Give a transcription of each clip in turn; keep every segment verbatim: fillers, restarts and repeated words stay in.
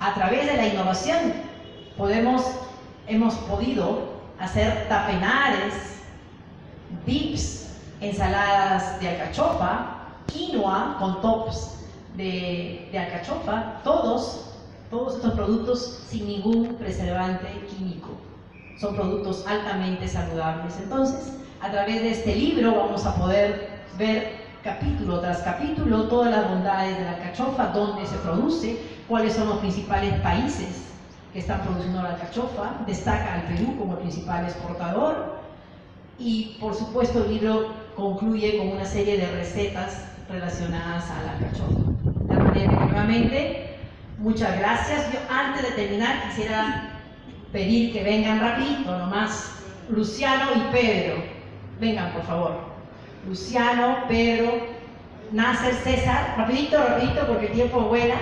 a través de la innovación podemos, hemos podido hacer tapenares, dips, ensaladas de alcachofa, quinoa con tops de, de alcachofa, todos, todos estos productos sin ningún preservante químico. Son productos altamente saludables. Entonces, a través de este libro vamos a poder ver capítulo tras capítulo todas las bondades de la alcachofa, dónde se produce, cuáles son los principales países que están produciendo la alcachofa, destaca al Perú como el principal exportador y, por supuesto, el libro concluye con una serie de recetas relacionadas a la alcachofa. De manera que, nuevamente, muchas gracias. Yo, antes de terminar, quisiera pedir que vengan rapidito, nomás, Luciano y Pedro. Vengan, por favor. Luciano, Pedro, Nasser, César. Rapidito, rapidito, porque el tiempo vuela.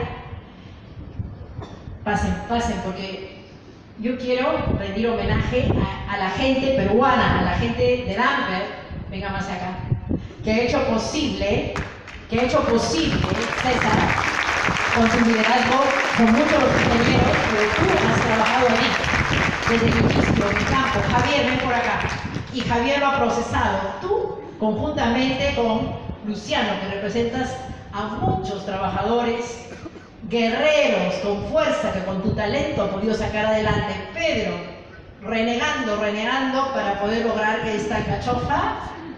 Pasen, pasen, porque yo quiero rendir homenaje a, a la gente peruana, a la gente de Damper, venga más acá, que ha hecho posible, que ha hecho posible, César, con su liderazgo, con muchos de los ingenieros, pero tú has trabajado allí, desde el inicio, en el campo. Javier, ven por acá. Y Javier lo ha procesado. Tú, conjuntamente con Luciano, que representas a muchos trabajadores, guerreros con fuerza, que con tu talento has podido sacar adelante. Pedro, renegando, renegando para poder lograr que esta alcachofa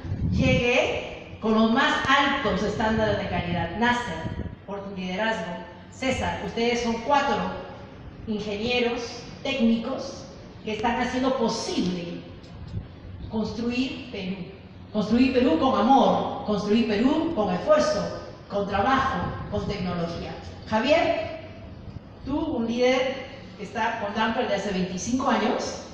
llegue con los más altos estándares de calidad. Nasser, por tu liderazgo. César, ustedes son cuatro ingenieros técnicos que están haciendo posible construir Perú. Construir Perú con amor, construir Perú con esfuerzo, con trabajo, con tecnología. Javier, tú, un líder que está con Damper desde hace veinticinco años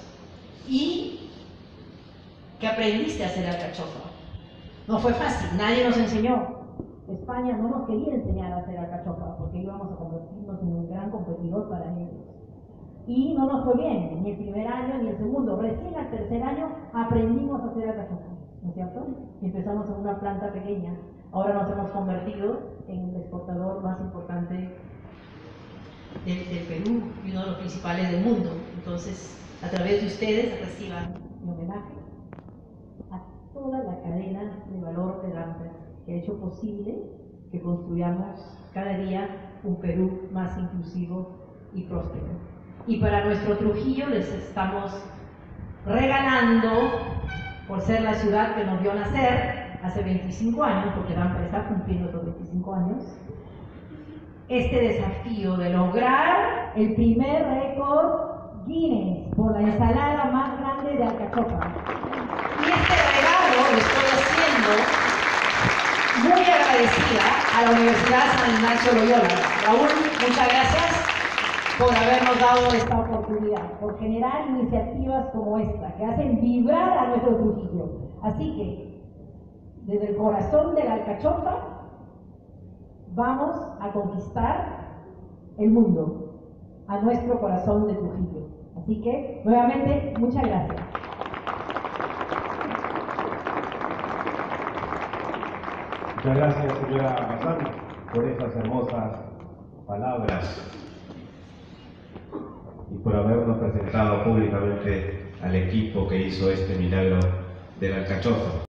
y que aprendiste a hacer alcachofa. No fue fácil, nadie nos enseñó. España no nos quería enseñar a hacer alcachofa porque íbamos a convertirnos en un gran competidor para ellos. Y no nos fue bien, ni el primer año ni el segundo. Recién al tercer año aprendimos a hacer alcachofa, ¿no es cierto? Y empezamos en una planta pequeña. Ahora nos hemos convertido en el exportador más importante del, del Perú y uno de los principales del mundo. Entonces, a través de ustedes reciban mi homenaje a toda la cadena de valor de Damper, que ha hecho posible que construyamos cada día un Perú más inclusivo y próspero. Y para nuestro Trujillo les estamos regalando, por ser la ciudad que nos vio nacer hace veinticinco años, porque Damper está cumpliendo los veinticinco años, este desafío de lograr el primer récord Guinness por la ensalada más grande de alcachofa. Y este regalo lo estoy haciendo muy agradecida a la Universidad San Ignacio Loyola. Raúl, muchas gracias por habernos dado esta oportunidad, por generar iniciativas como esta, que hacen vibrar a nuestro Trujillo. Así que, desde el corazón de la alcachofa, vamos a conquistar el mundo, a nuestro corazón de Trujillo. Así que, nuevamente, muchas gracias. Muchas gracias, señora Bazán, por esas hermosas palabras y por habernos presentado públicamente al equipo que hizo este milagro de la alcachofa.